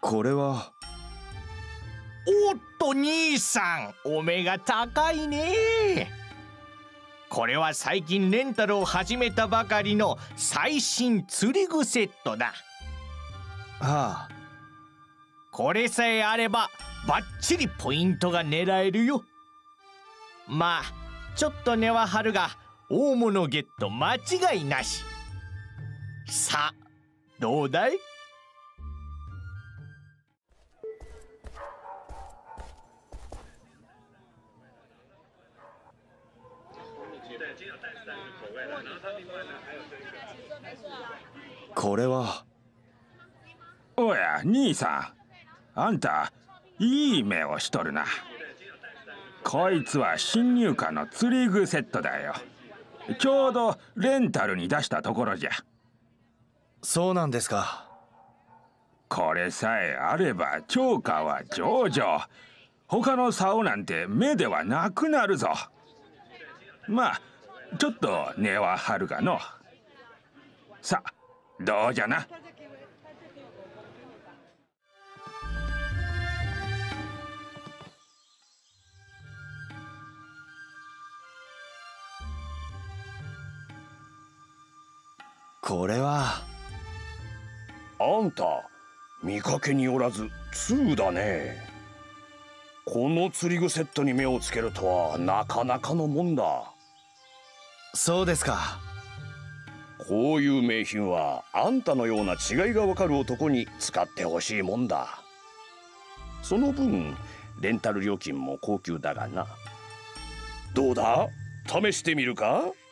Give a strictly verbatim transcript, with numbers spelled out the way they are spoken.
これは。 おっと兄さん、お目が高いね。これは最近レンタルを始めたばかりの最新釣り具セットだ。 はあ。 これさえあればバッチリポイントが狙えるよ。まあちょっと値は張るが大物ゲット間違いなし。さあどうだい？ これは。 おや兄さん、あんたいい目をしとるな。こいつは新入荷の釣り具セットだよ。ちょうどレンタルに出したところじゃ。 そうなんですか。 これさえあれば釣果は上々。他の竿なんて目ではなくなるぞ。まあちょっと値は張るがの。さあどうじゃな。 これは。 あんた見かけによらず通だね。この釣り具セットに目をつけるとはなかなかのもんだ。 そうですか。 こういう名品はあんたのような違いがわかる男に使ってほしいもんだ。その分レンタル料金も高級だがな。どうだ、試してみるか？